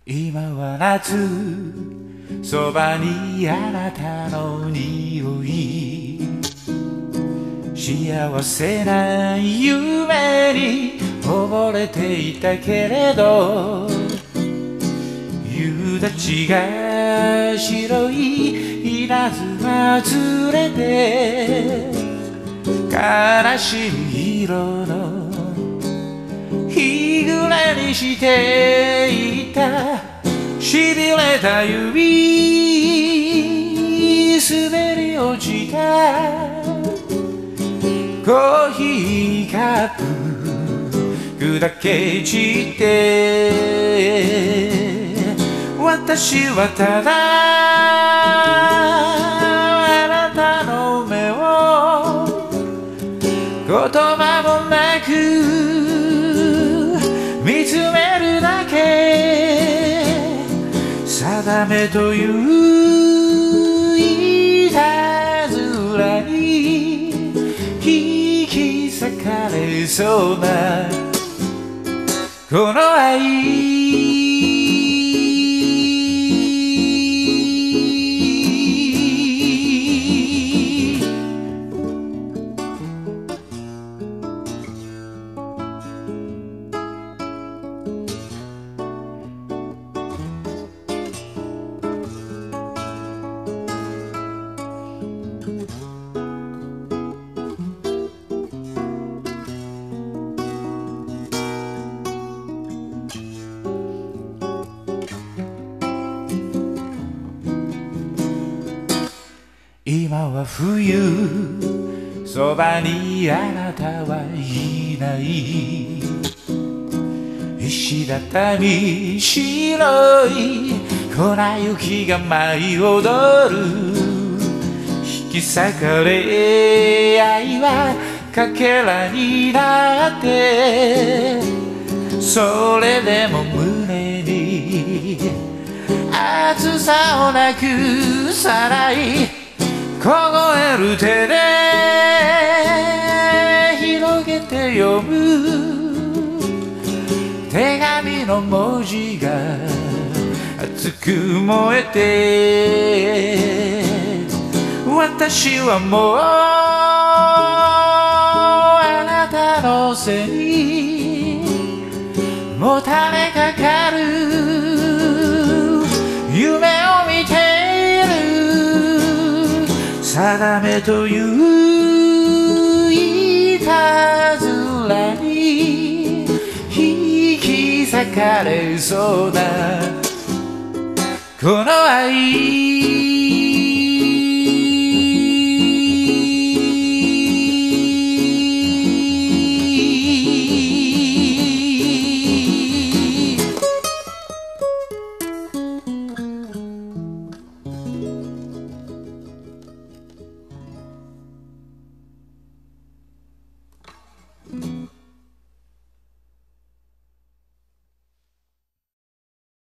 今は夏、そばにあなたの匂い、幸せな夢に溺れていたけれど、夕立が白い稲妻連れて悲しみ色の日暮れにしていた、しびれた指滑り落ちたコーヒーカップ砕け散って、私はただあなたの目を言葉もなく見つめるだけ、定めといういたずらに引き裂かれそうなこの愛、今は冬、そばにあなたはいない。石畳白い粉雪が舞い踊る、引き裂かれ愛はかけらになって、それでも胸に熱さをなくさない凍える手で広げて読む手紙の文字が熱く燃えて、私はもうあなたの背にもたれかかる、夢を見て定めといういたずらに引き裂かれそうなこの愛。